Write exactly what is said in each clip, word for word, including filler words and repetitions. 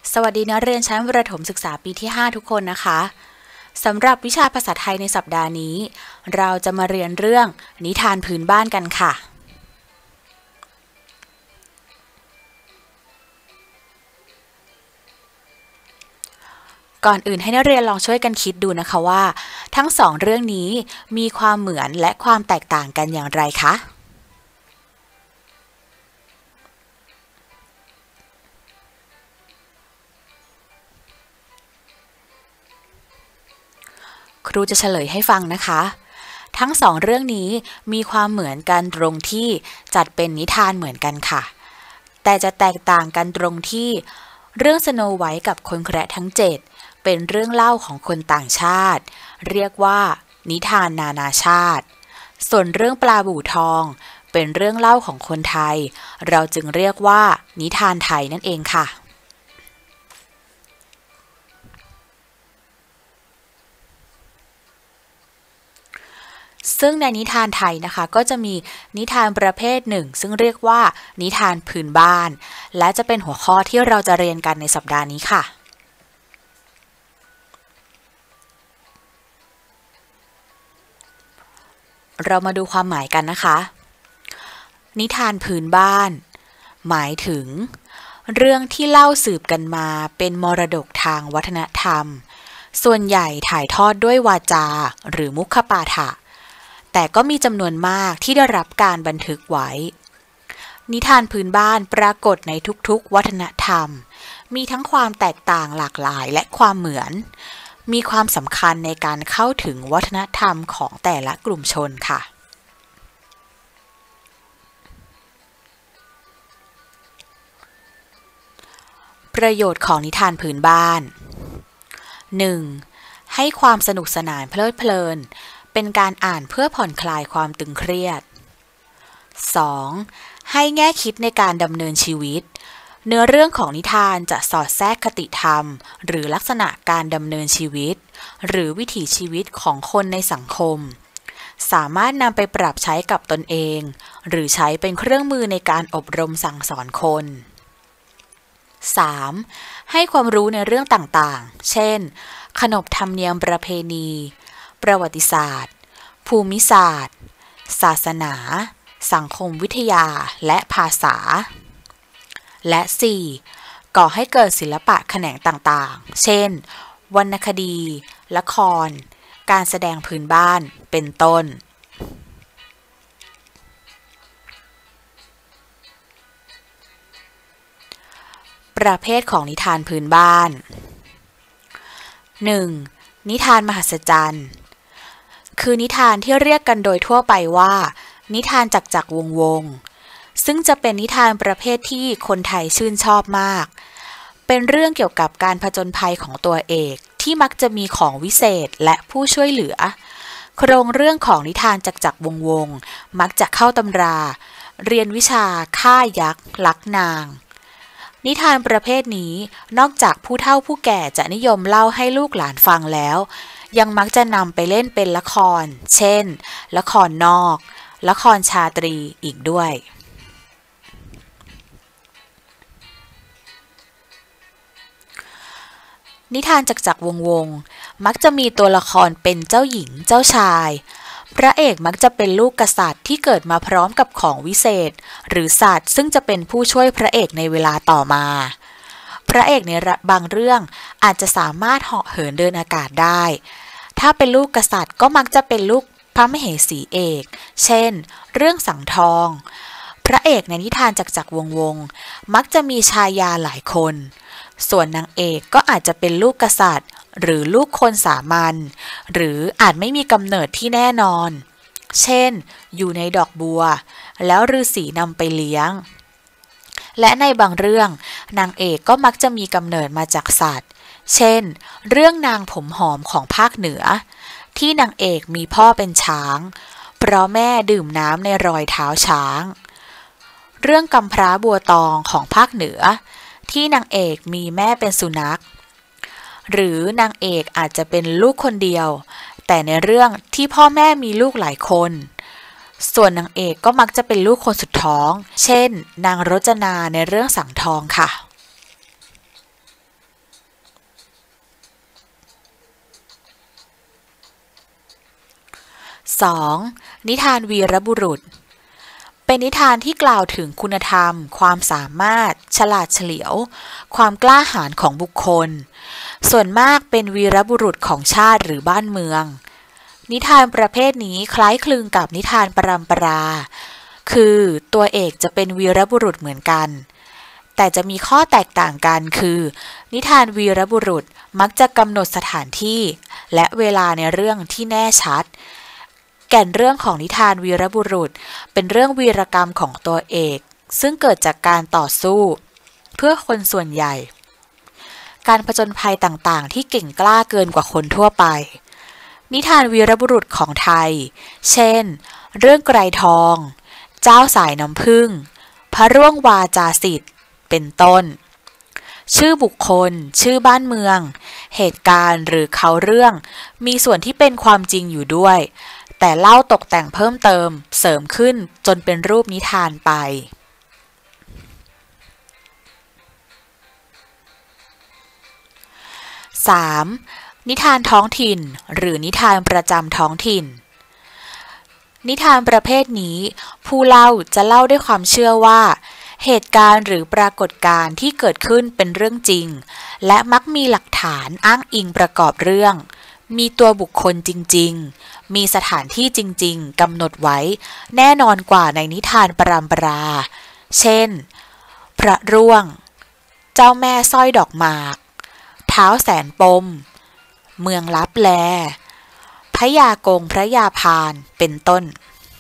สวัสดีนักเรียนชั้นประถมศึกษาปีที่ห้าทุกคนนะคะสำหรับวิชาภาษาไทยในสัปดาห์นี้เราจะมาเรียนเรื่องนิทานพื้นบ้านกันค่ะก่อนอื่นให้นักเรียนลองช่วยกันคิดดูนะคะว่าทั้งสองเรื่องนี้มีความเหมือนและความแตกต่างกันอย่างไรคะครูจะเฉลยให้ฟังนะคะทั้งสองเรื่องนี้มีความเหมือนกันตรงที่จัดเป็นนิทานเหมือนกันค่ะแต่จะแตกต่างกันตรงที่เรื่องสโนไวท์กับคนแคระทั้งเจ็ดเป็นเรื่องเล่าของคนต่างชาติเรียกว่านิทานนานาชาติส่วนเรื่องปลาบู่ทองเป็นเรื่องเล่าของคนไทยเราจึงเรียกว่านิทานไทยนั่นเองค่ะซึ่งในนิทานไทยนะคะก็จะมีนิทานประเภทหนึ่งซึ่งเรียกว่านิทานพื้นบ้านและจะเป็นหัวข้อที่เราจะเรียนกันในสัปดาห์นี้ค่ะเรามาดูความหมายกันนะคะนิทานพื้นบ้านหมายถึงเรื่องที่เล่าสืบกันมาเป็นมรดกทางวัฒนธรรมส่วนใหญ่ถ่ายทอดด้วยวาจาหรือมุขปาฐะแต่ก็มีจำนวนมากที่ได้รับการบันทึกไว้นิทานพื้นบ้านปรากฏในทุกๆวัฒนธรรมมีทั้งความแตกต่างหลากหลายและความเหมือนมีความสำคัญในการเข้าถึงวัฒนธรรมของแต่ละกลุ่มชนค่ะประโยชน์ของนิทานพื้นบ้าน หนึ่ง. ให้ความสนุกสนานเพลิดเพลินเป็นการอ่านเพื่อผ่อนคลายความตึงเครียด สอง. ให้แง่คิดในการดำเนินชีวิตเนื้อเรื่องของนิทานจะสอดแทรกคติธรรมหรือลักษณะการดำเนินชีวิตหรือวิถีชีวิตของคนในสังคมสามารถนำไปปรับใช้กับตนเองหรือใช้เป็นเครื่องมือในการอบรมสั่งสอนคน สาม. ให้ความรู้ในเรื่องต่างๆเช่นขนบธรรมเนียมประเพณีประวัติศาสตร์ภูมิศาสตร์ศาสนาสังคมวิทยาและภาษาและ สี่. ก่อให้เกิดศิลปะแขนงต่างๆเช่นวรรณคดีละครการแสดงพื้นบ้านเป็นต้นประเภทของนิทานพื้นบ้าน หนึ่ง. นิทานมหัศจรรย์คือนิทานที่เรียกกันโดยทั่วไปว่านิทานจักรจักรวงศ์วงศ์ซึ่งจะเป็นนิทานประเภทที่คนไทยชื่นชอบมากเป็นเรื่องเกี่ยวกับการผจญภัยของตัวเอกที่มักจะมีของวิเศษและผู้ช่วยเหลือโครงเรื่องของนิทานจักรจักรวงศ์วงศ์มักจะเข้าตำราเรียนวิชาฆ่ายักษ์ลักนางนิทานประเภทนี้นอกจากผู้เฒ่าผู้แก่จะนิยมเล่าให้ลูกหลานฟังแล้วยังมักจะนำไปเล่นเป็นละครเช่นละครนอกละครชาตรีอีกด้วยนิทานจักรจักรวงศ์วงศ์มักจะมีตัวละครเป็นเจ้าหญิงเจ้าชายพระเอกมักจะเป็นลูกกษัตริย์ที่เกิดมาพร้อมกับของวิเศษหรือสัตว์ซึ่งจะเป็นผู้ช่วยพระเอกในเวลาต่อมาพระเอกในบางเรื่องอาจจะสามารถเหาะเหินเดินอากาศได้ถ้าเป็นลูกกษัตริย์ก็มักจะเป็นลูกพระมเหสีเอกเช่นเรื่องสังทองพระเอกในนิทานจักรจักรวงศ์วงศ์มักจะมีชายาหลายคนส่วนนางเอกก็อาจจะเป็นลูกกษัตริย์หรือลูกคนสามัญหรืออาจไม่มีกำเนิดที่แน่นอนเช่นอยู่ในดอกบัวแล้วฤาษีนำไปเลี้ยงและในบางเรื่องนางเอกก็มักจะมีกำเนิดมาจากสัตว์เช่นเรื่องนางผมหอมของภาคเหนือที่นางเอกมีพ่อเป็นช้างเพราะแม่ดื่มน้ำในรอยเท้าช้างเรื่องกำพร้าบัวตองของภาคเหนือที่นางเอกมีแม่เป็นสุนัขหรือนางเอกอาจจะเป็นลูกคนเดียวแต่ในเรื่องที่พ่อแม่มีลูกหลายคนส่วนนางเอกก็มักจะเป็นลูกคนสุดท้องเช่นนางรจนาในเรื่องสังทองค่ะสอง. นิทานวีรบุรุษเป็นนิทานที่กล่าวถึงคุณธรรมความสามารถฉลาดเฉลียวความกล้าหาญของบุคคลส่วนมากเป็นวีรบุรุษของชาติหรือบ้านเมืองนิทานประเภทนี้คล้ายคลึงกับนิทานปรัมปราคือตัวเอกจะเป็นวีรบุรุษเหมือนกันแต่จะมีข้อแตกต่างกันคือนิทานวีรบุรุษมักจะกำหนดสถานที่และเวลาในเรื่องที่แน่ชัดแก่นเรื่องของนิทานวีรบุรุษเป็นเรื่องวีรกรรมของตัวเอกซึ่งเกิดจากการต่อสู้เพื่อคนส่วนใหญ่การผจญภัยต่างๆที่เก่งกล้าเกินกว่าคนทั่วไปนิทานวีรบุรุษของไทยเช่นเรื่องไกรทองเจ้าสายน้ำผึ้งพระร่วงวาจาสิทธิ์เป็นต้นชื่อบุคคลชื่อบ้านเมืองเหตุการณ์หรือเขาเรื่องมีส่วนที่เป็นความจริงอยู่ด้วยแต่เล่าตกแต่งเพิ่มเติมเสริมขึ้นจนเป็นรูปนิทานไป สาม. นิทานท้องถิ่นหรือนิทานประจำท้องถิ่นนิทานประเภทนี้ผู้เล่าจะเล่าด้วยความเชื่อว่าเหตุการณ์หรือปรากฏการณ์ที่เกิดขึ้นเป็นเรื่องจริงและมักมีหลักฐานอ้างอิงประกอบเรื่องมีตัวบุคคลจริงๆมีสถานที่จริงๆกำหนดไว้แน่นอนกว่าในนิทานปรัมปราเช่นพระร่วงเจ้าแม่สร้อยดอกหมากท้าวแสนปมเมืองลับแลพระยากงพระยาพานเป็นต้น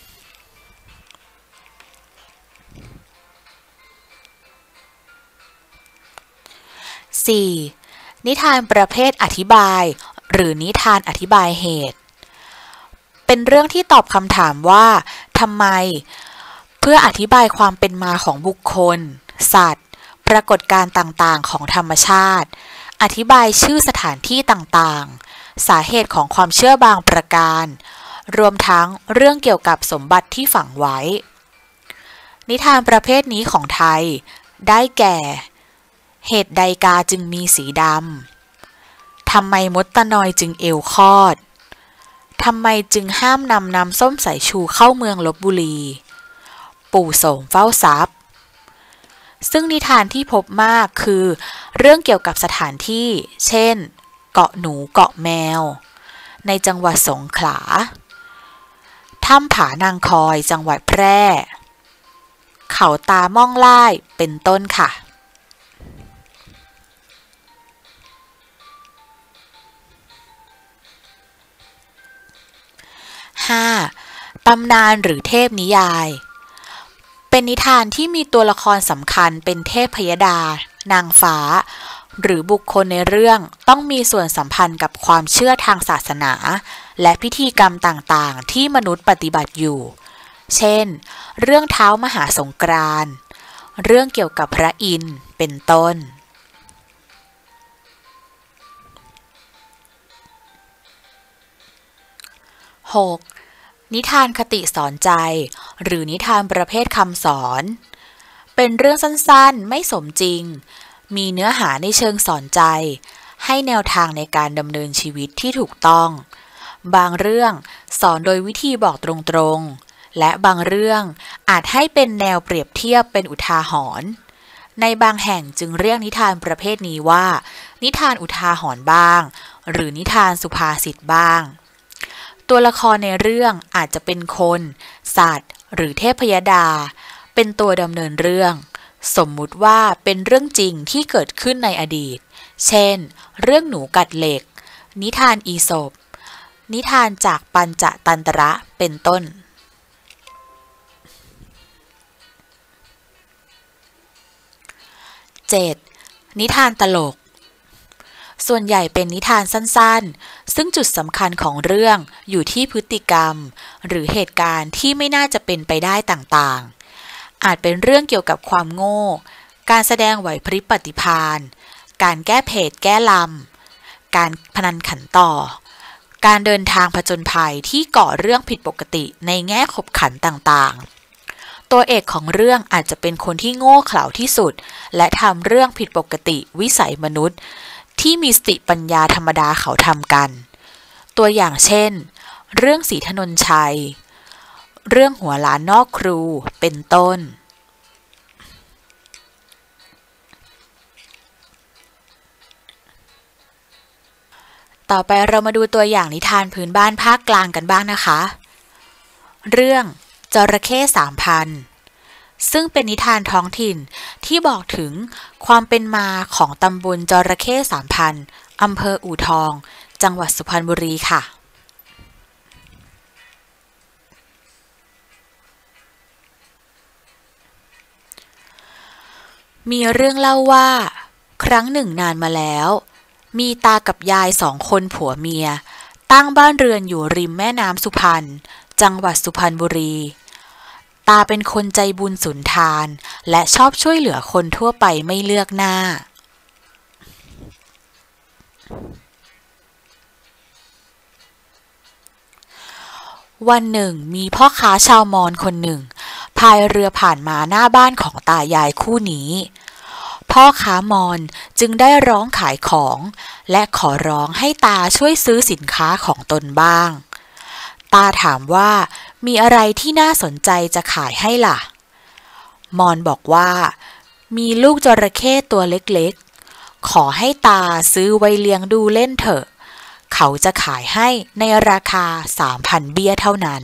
สี่. นิทานประเภทอธิบายหรือนิทานอธิบายเหตุเป็นเรื่องที่ตอบคำถามว่าทำไมเพื่ออธิบายความเป็นมาของบุคคลสัตว์ปรากฏการณ์ต่างๆของธรรมชาติอธิบายชื่อสถานที่ต่างๆสาเหตุของความเชื่อบางประการรวมทั้งเรื่องเกี่ยวกับสมบัติที่ฝังไว้นิทานประเภทนี้ของไทยได้แก่เหตุใดกาจึงมีสีดำทำไมมดตะนอยจึงเอวคอดทำไมจึงห้ามนำน้ำส้มสายชูเข้าเมืองลพบุรีปู่โสมเฝ้าทรัพย์ซึ่งนิทานที่พบมากคือเรื่องเกี่ยวกับสถานที่เช่นเกาะหนูเกาะแมวในจังหวัดสงขลาถ้ำผานางคอยจังหวัดแพร่เขาตาม่องล่ายเป็นต้นค่ะ ห้า. ตำนานหรือเทพนิยายเป็นนิทานที่มีตัวละครสำคัญเป็นเทพพยดานางฟ้าหรือบุคคลในเรื่องต้องมีส่วนสัมพันธ์กับความเชื่อทางศาสนาและพิธีกรรมต่างๆที่มนุษย์ปฏิบัติอยู่เช่นเรื่องท้าวมหาสงกรานต์เรื่องเกี่ยวกับพระอินทร์เป็นต้น หก. นิทานคติสอนใจหรือนิทานประเภทคำสอนเป็นเรื่องสั้นๆไม่สมจริงมีเนื้อหาในเชิงสอนใจให้แนวทางในการดำเนินชีวิตที่ถูกต้องบางเรื่องสอนโดยวิธีบอกตรงๆและบางเรื่องอาจให้เป็นแนวเปรียบเทียบเป็นอุทาหรณ์ในบางแห่งจึงเรียกนิทานประเภทนี้ว่านิทานอุทาหรณ์บ้างหรือนิทานสุภาษิตบ้างตัวละครในเรื่องอาจจะเป็นคนสัตว์หรือเทพยดาเป็นตัวดำเนินเรื่องสมมุติว่าเป็นเรื่องจริงที่เกิดขึ้นในอดีตเช่นเรื่องหนูกัดเหล็กนิทานอีสปนิทานจากปัญจตันตระเป็นต้น เจ็ด. นิทานตลกส่วนใหญ่เป็นนิทานสั้นๆซึ่งจุดสำคัญของเรื่องอยู่ที่พฤติกรรมหรือเหตุการณ์ที่ไม่น่าจะเป็นไปได้ต่างๆอาจเป็นเรื่องเกี่ยวกับความโง่การแสดงไหวพริบปฏิภาณการแก้เผ็ดแก้ลำการพนันขันต่อการเดินทางผจญภัยที่ก่อเรื่องผิดปกติในแง่ขบขันต่างๆตัวเอกของเรื่องอาจจะเป็นคนที่โง่เขลาที่สุดและทำเรื่องผิดปกติวิสัยมนุษย์ที่มีสติปัญญาธรรมดาเขาทำกันตัวอย่างเช่นเรื่องศรีถนนชัยเรื่องหัวล้านนอกครูเป็นต้นต่อไปเรามาดูตัวอย่างนิทานพื้นบ้านภาคกลางกันบ้างนะคะเรื่องจระเข้สามพันซึ่งเป็นนิทานท้องถิ่นที่บอกถึงความเป็นมาของตำบลจระเข้สามพันอำเภออู่ทองจังหวัดสุพรรณบุรีค่ะมีเรื่องเล่าว่าครั้งหนึ่งนานมาแล้วมีตากับยายสองคนผัวเมียตั้งบ้านเรือนอยู่ริมแม่น้ำสุพรรณจังหวัดสุพรรณบุรีตาเป็นคนใจบุญสุนทานและชอบช่วยเหลือคนทั่วไปไม่เลือกหน้าวันหนึ่งมีพ่อค้าชาวมอญคนหนึ่งพายเรือผ่านมาหน้าบ้านของตายายคู่นี้พ่อค้ามอญจึงได้ร้องขายของและขอร้องให้ตาช่วยซื้อสินค้าของตนบ้างตาถามว่ามีอะไรที่น่าสนใจจะขายให้ล่ะมอญบอกว่ามีลูกจระเข้ตัวเล็กๆขอให้ตาซื้อไว้เลี้ยงดูเล่นเถอะเขาจะขายให้ในราคา สามพัน เบี้ยเท่านั้น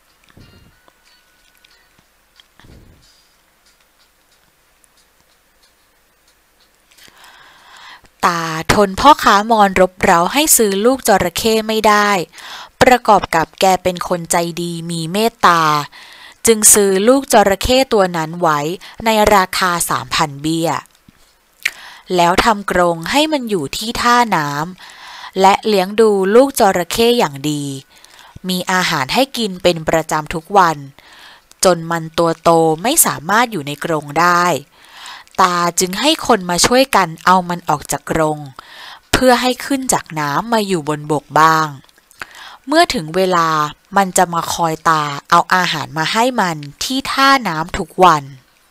ตาทนพ่อค้ามอญรบเร้าให้ซื้อลูกจระเข้ไม่ได้ประกอบกับแกเป็นคนใจดีมีเมตตาจึงซื้อลูกจระเข้ตัวนั้นไว้ในราคา สามพัน เบี้ยแล้วทำกรงให้มันอยู่ที่ท่าน้ำและเลี้ยงดูลูกจระเข้อย่างดีมีอาหารให้กินเป็นประจำทุกวันจนมันตัวโตไม่สามารถอยู่ในกรงได้ตาจึงให้คนมาช่วยกันเอามันออกจากกรงเพื่อให้ขึ้นจากน้ำมาอยู่บนบกบ้างเมื่อถึงเวลามันจะมาคอยตาเอาอาหารมาให้มันที่ท่าน้ำทุกวัน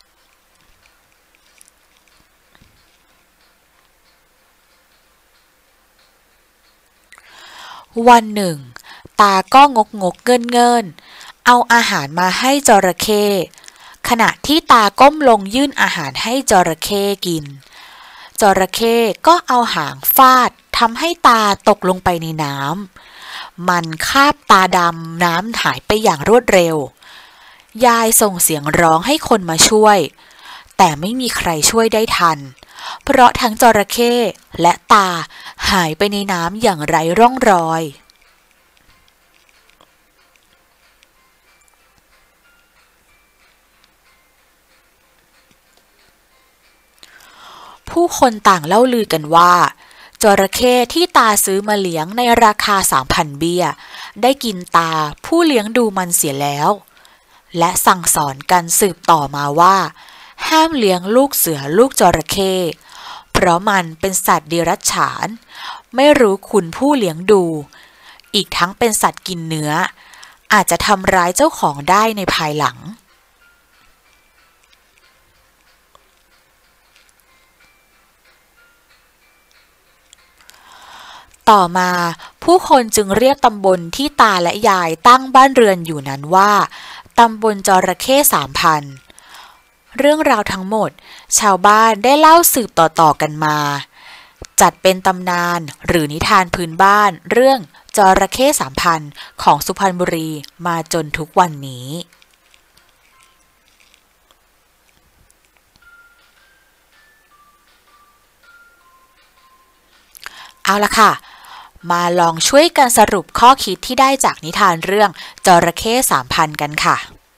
วันหนึ่งตาก็งกงกเงินเงินเอาอาหารมาให้จระเข้ขณะที่ตาก้มลงยื่นอาหารให้จระเข้กินจระเข้ก็เอาหางฟาดทำให้ตาตกลงไปในน้ำมันคาบตาดำน้ำหายไปอย่างรวดเร็วยายส่งเสียงร้องให้คนมาช่วยแต่ไม่มีใครช่วยได้ทันเพราะทั้งจระเข้และตาหายไปในน้ำอย่างไร้ร่องรอยผู้คนต่างเล่าลือกันว่าจระเข้ที่ตาซื้อมาเลี้ยงในราคา สามพัน เบี้ยได้กินตาผู้เลี้ยงดูมันเสียแล้วและสั่งสอนกันสืบต่อมาว่าห้ามเลี้ยงลูกเสือลูกจระเข้เพราะมันเป็นสัตว์เดรัจฉานไม่รู้คุณผู้เลี้ยงดูอีกทั้งเป็นสัตว์กินเนื้ออาจจะทำร้ายเจ้าของได้ในภายหลังต่อมาผู้คนจึงเรียกตำบลที่ตาและยายตั้งบ้านเรือนอยู่นั้นว่าตำบลจระเข้สามพันเรื่องราวทั้งหมดชาวบ้านได้เล่าสืบต่อๆกันมาจัดเป็นตำนานหรือนิทานพื้นบ้านเรื่องจระเข้สามพันของสุพรรณบุรีมาจนทุกวันนี้เอาล่ะค่ะมาลองช่วยกันสรุปข้อคิดที่ได้จากนิทานเรื่องจระเข้สามพันกันค่ะ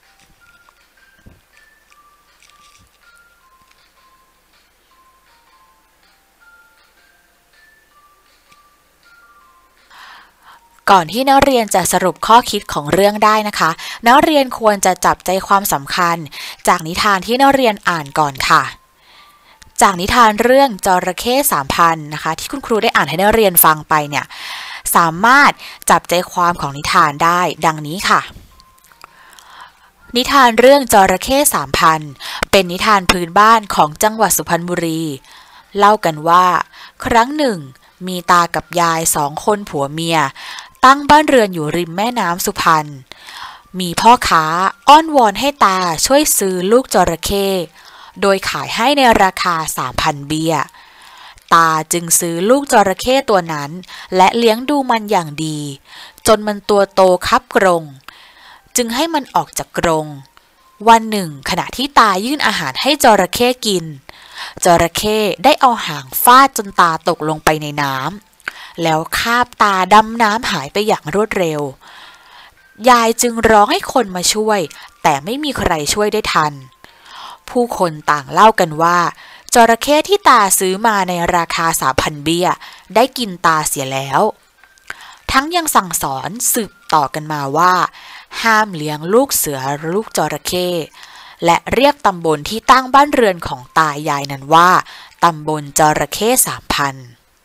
ก่อนที่นักเรียนจะสรุปข้อคิดของเรื่องได้นะคะนักเรียนควรจะจับใจความสำคัญจากนิทานที่นักเรียนอ่านก่อนค่ะจากนิทานเรื่องจระเข้สามพันนะคะที่คุณครูได้อ่านให้นักเรียนฟังไปเนี่ยสามารถจับใจความของนิทานได้ดังนี้ค่ะนิทานเรื่องจระเข้สามพันเป็นนิทานพื้นบ้านของจังหวัดสุพรรณบุรีเล่ากันว่าครั้งหนึ่งมีตากับยายสองคนผัวเมียตั้งบ้านเรือนอยู่ริมแม่น้ำสุพรรณมีพ่อค้าอ้อนวอนให้ตาช่วยซื้อลูกจระเข้โดยขายให้ในราคา สามพัน เบี้ยตาจึงซื้อลูกจระเข้ตัวนั้นและเลี้ยงดูมันอย่างดีจนมันตัวโตคับกรงจึงให้มันออกจากกรงวันหนึ่งขณะที่ตายื่นอาหารให้จระเข้กินจระเข้ได้เอาหางฟาดจนตาตกลงไปในน้ำแล้วคาบตาดำน้ำหายไปอย่างรวดเร็วยายจึงร้องให้คนมาช่วยแต่ไม่มีใครช่วยได้ทันผู้คนต่างเล่ากันว่าจระเข้ที่ตาซื้อมาในราคา สามพัน เบี้ยได้กินตาเสียแล้วทั้งยังสั่งสอนสืบต่อกันมาว่าห้ามเลี้ยงลูกเสือลูกจระเข้และเรียกตำบลที่ตั้งบ้านเรือนของตายายนั้นว่าตำบลจระเข้สามพัน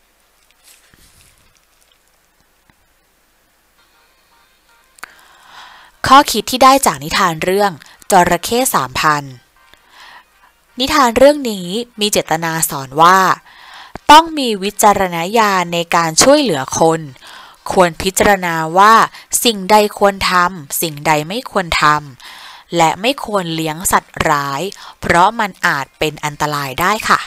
ข้อคิดที่ได้จากนิทานเรื่องจระเข้สามพันนิทานเรื่องนี้มีเจตนาสอนว่าต้องมีวิจารณญาณในการช่วยเหลือคนควรพิจารณาว่าสิ่งใดควรทำสิ่งใดไม่ควรทำและไม่ควรเลี้ยงสัตว์ร้ายเพราะมันอาจเป็นอันตรายได้ค่ะ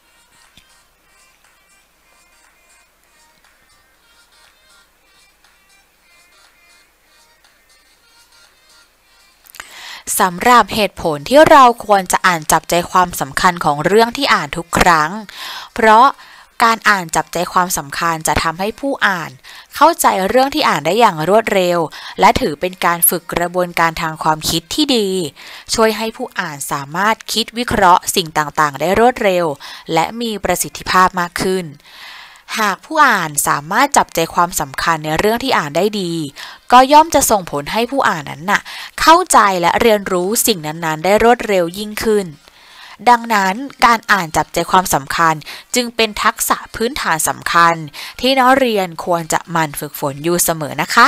สำหรับเหตุผลที่เราควรจะอ่านจับใจความสำคัญของเรื่องที่อ่านทุกครั้งเพราะการอ่านจับใจความสำคัญจะทำให้ผู้อ่านเข้าใจเรื่องที่อ่านได้อย่างรวดเร็วและถือเป็นการฝึกกระบวนการทางความคิดที่ดีช่วยให้ผู้อ่านสามารถคิดวิเคราะห์สิ่งต่างๆได้รวดเร็วและมีประสิทธิภาพมากขึ้นหากผู้อ่านสามารถจับใจความสำคัญในเรื่องที่อ่านได้ดีก็ย่อมจะส่งผลให้ผู้อ่านนั้นน่ะเข้าใจและเรียนรู้สิ่งนั้นๆได้รวดเร็วยิ่งขึ้นดังนั้นการอ่านจับใจความสำคัญจึงเป็นทักษะพื้นฐานสำคัญที่นักเรียนควรจะหมั่นฝึกฝนอยู่เสมอนะคะ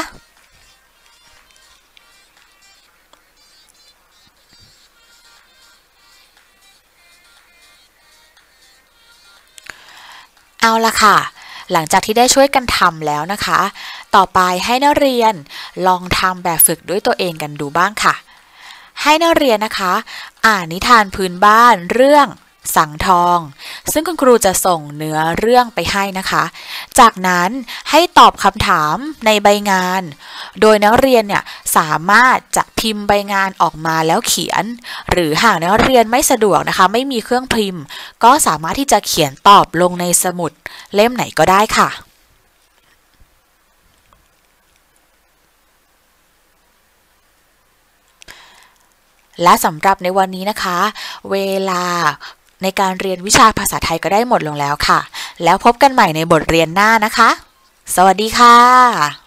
เอาละค่ะหลังจากที่ได้ช่วยกันทำแล้วนะคะต่อไปให้นักเรียนลองทำแบบฝึกด้วยตัวเองกันดูบ้างค่ะให้นักเรียนนะคะอ่านนิทานพื้นบ้านเรื่องสังทองซึ่งคุณครูจะส่งเนื้อเรื่องไปให้นะคะจากนั้นให้ตอบคำถามในใบงานโดยนักเรียนเนี่ยสามารถจะพิมพ์ใบงานออกมาแล้วเขียนหรือหากนักเรียนไม่สะดวกนะคะไม่มีเครื่องพิมพ์ก็สามารถที่จะเขียนตอบลงในสมุดเล่มไหนก็ได้ค่ะและสำหรับในวันนี้นะคะเวลาในการเรียนวิชาภาษาไทยก็ได้หมดลงแล้วค่ะแล้วพบกันใหม่ในบทเรียนหน้านะคะสวัสดีค่ะ